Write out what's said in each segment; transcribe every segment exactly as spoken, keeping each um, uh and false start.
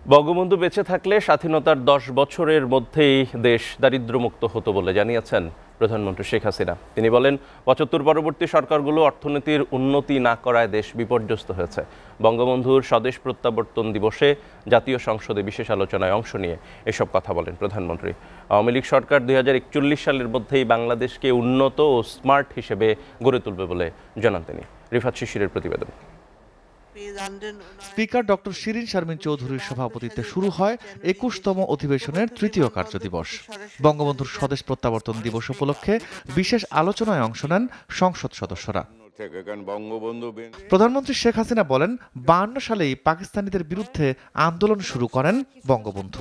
বঙ্গবন্ধু বেঁচে থাকলে স্বাধীনতার দশ বছরের মধ্যেই দেশ দারিদ্র্যমুক্ত হতো বলে জানিয়েছেন প্রধানমন্ত্রী শেখ হাসিনা। তিনি বলেন, পঁচাত্তর পরবর্তী সরকারগুলো অর্থনীতির উন্নতি না করায় দেশ বিপর্যস্ত হয়েছে। বঙ্গবন্ধুর স্বদেশ প্রত্যাবর্তন দিবসে জাতীয় সংসদে বিশেষ আলোচনায় অংশ নিয়ে এসব কথা বলেন প্রধানমন্ত্রী। আওয়ামী লীগ সরকার দুই হাজার একচল্লিশ সালের মধ্যেই বাংলাদেশকে উন্নত ও স্মার্ট হিসেবে গড়ে তুলবে বলে জানান তিনি। রিফাত শিশিরের প্রতিবেদন। স্পিকার ডক্টর শিরিন শারমিন চৌধুরীর সভাপতিত্বে শুরু হয় একুশতম অধিবেশনের তৃতীয় কার্যদিবস। বঙ্গবন্ধুর স্বদেশ প্রত্যাবর্তন দিবস উপলক্ষে বিশেষ আলোচনায় অংশ নেন সংসদ সদস্যরা। প্রধানমন্ত্রী শেখ হাসিনা বলেন, বায়ান্ন সালেই পাকিস্তানিদের বিরুদ্ধে আন্দোলন শুরু করেন বঙ্গবন্ধু।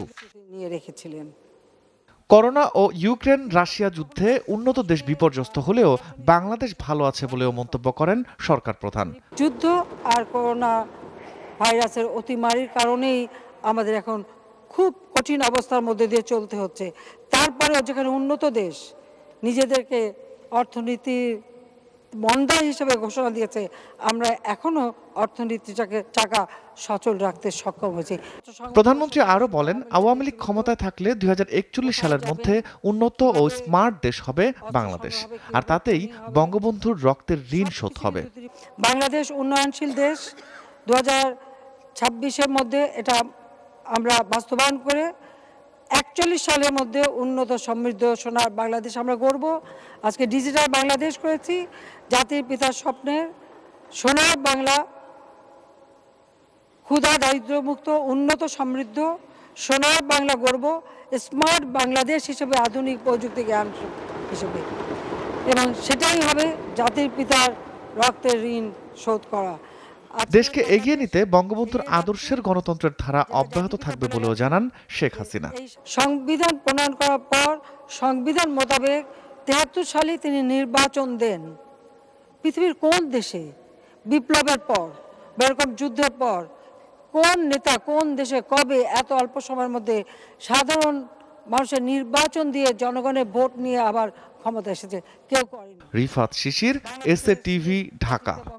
করোনা ও ইউক্রেন রাশিয়া যুদ্ধে উন্নত দেশ বিপর্যস্ত হলেও বাংলাদেশ ভালো আছে বলেও মন্তব্য করেন সরকার প্রধান। যুদ্ধ আর করোনা ভাইরাসের অতিমারির কারণেই আমাদের এখন খুব কঠিন অবস্থার মধ্যে দিয়ে চলতে হচ্ছে। তারপরেও যেখানে উন্নত দেশ নিজেদেরকে অর্থনীতির মন্দা হিসেবে ঘোষণা দিয়েছে, আমরা এখনো অর্থনীতিটাকে চাকা সচল রাখতে সক্ষম হয়েছি। প্রধানমন্ত্রী আরও বলেন, আওয়ামী লীগ ক্ষমতায় থাকলে দুই হাজার একচল্লিশ সালের মধ্যে উন্নত ও স্মার্ট দেশ হবে বাংলাদেশ, আর তাতেই বঙ্গবন্ধুর রক্তের ঋণ শোধ হবে। বাংলাদেশ উন্নয়নশীল দেশ দু হাজার ছাব্বিশের মধ্যে এটা আমরা বাস্তবায়ন করে একচল্লিশ সালের মধ্যে উন্নত সমৃদ্ধ সোনার বাংলাদেশ আমরা গড়ব। আজকে ডিজিটাল বাংলাদেশ করেছি, জাতির পিতার স্বপ্নের সোনার বাংলা, ক্ষুধা দারিদ্র্যমুক্ত উন্নত সমৃদ্ধ সোনার বাংলা গড়ব, স্মার্ট বাংলাদেশ হিসেবে, আধুনিক প্রযুক্তি জ্ঞান হিসেবে, এবং সেটাই হবে জাতির পিতার রক্তের ঋণ শোধ করা। দেশকে এগিয়ে নিতে বঙ্গবন্ধুর আদর্শের গণতন্ত্রের ধারা অব্যাহত থাকবে বলেও জানান শেখ হাসিনা। সংবিধান প্রণয়ন করার পর সংবিধান মোতাবেক তেহাত্তর সালে তিনি নির্বাচন দেন। পৃথিবীর কোন দেশে বিপ্লবের পর বা এরকম যুদ্ধের পর কোন নেতা কোন দেশে কবে এত অল্প সময়ের মধ্যে সাধারণ মানুষের নির্বাচন দিয়ে জনগণের ভোট নিয়ে আবার ক্ষমতা এসেছে? কেউ করেনি। Rifat Shishir, S A TV, Dhaka.